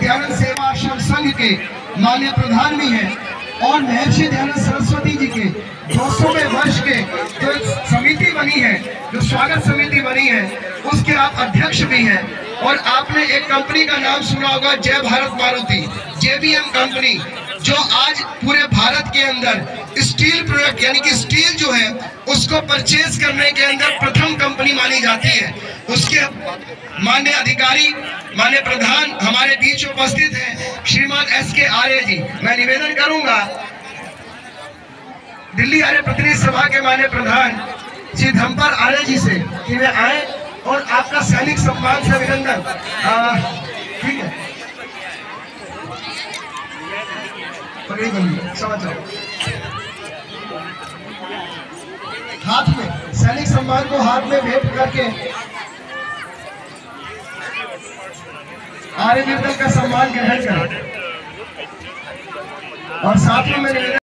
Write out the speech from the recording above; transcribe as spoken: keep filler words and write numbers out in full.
दयानंद सेवा आश्रम संघ के माननीय प्रधान भी हैं और महर्षि दयानंद सरस्वती जी के दो सौवें वर्ष के जो समिति बनी है, जो स्वागत समिति बनी है, उसके आप अध्यक्ष भी हैं। और आपने एक कंपनी का नाम सुना होगा, जय भारत मारुति, जेबीएम कंपनी, जो आज पूरे भारत के अंदर स्टील प्रोडक्ट यानी कि स्टील जो है उसको परचेज करने के अंदर प्रथम कंपनी मानी जाती है। उसके माननीय अधिकारी, माननीय प्रधान हमारे बीच उपस्थित हैं श्रीमान एस के आर्य जी। मैं निवेदन करूंगा दिल्ली आर्य प्रतिनिधि सभा के माननीय प्रधान श्री धम्पर आर्य जी से कि वे आए और आपका सैनिक सम्मान से अभिनंदन। ठीक है, समाचार हाथ में सैनिक सम्मान को हाथ में भेंट करके आर्य निर्दल का सम्मान ग्रहण करें और साथ में मैं